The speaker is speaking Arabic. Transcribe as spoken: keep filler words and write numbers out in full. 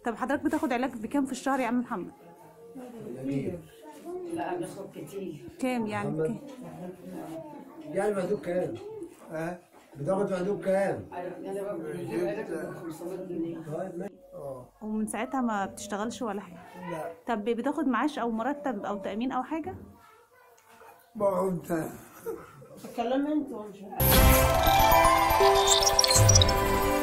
طب حضرتك بتاخد علاج بكام في الشهر يا عم محمد؟ لا باخد كتير. كام يعني كام؟ يعني مهدوك كام؟ ها؟ بتاخد مهدوك كام؟ انا باخد خمسمية جنيه. اه ومن ساعتها ما بتشتغلش ولا حاجه؟ لا طب بتاخد معاش او مرتب او تامين او حاجه؟ باخد. اتكلم انت.